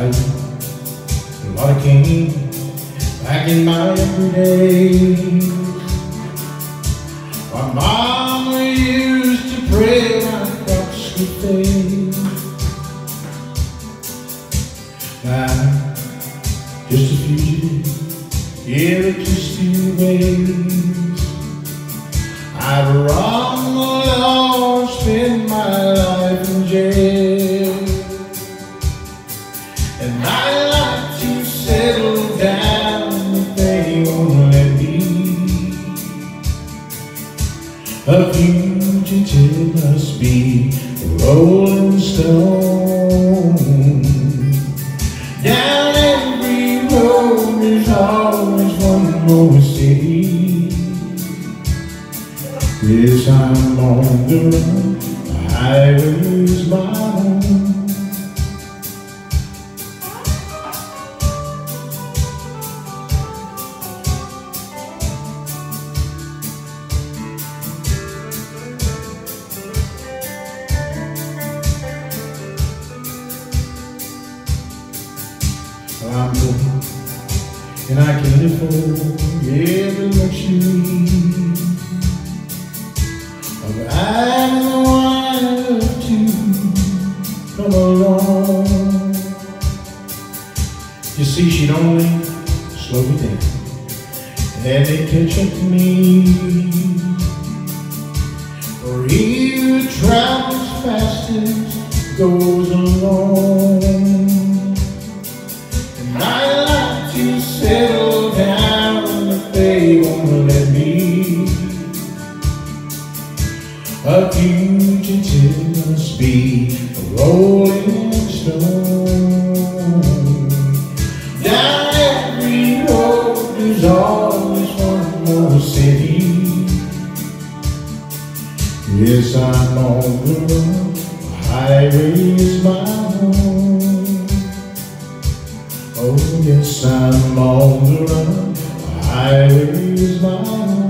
life, a lot of cane back in my everyday. My mama used to pray my crops would fade. Now, just a fugitive, yeah, but just two ways. I'd run the law, spend my life in jail, and I'd like to settle down, but they won't let me. A fugitive must be a rolling stone. Down every road there's always one more city. Yes, I'm on the run, the highway's my home. I'm poor, and I can't afford every luxury of having the wife to come along. You see, she'd only slow me down and they'd catch up to me. For he who travels fastest goes alone. I'd like to settle down, but they won't let me. A fugitive must be a rolling stone. Down every road there's always one more city. Yes, I'm on the run, the highway's my home. Oh yes, I'm on the run, the highway's my home.